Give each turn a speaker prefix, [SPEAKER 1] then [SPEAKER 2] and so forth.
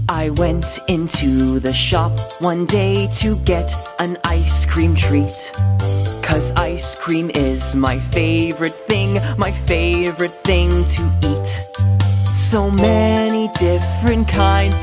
[SPEAKER 1] I went into the shop one day to get an ice cream treat. 'Cause ice cream is my favorite thing to eat. So many different kinds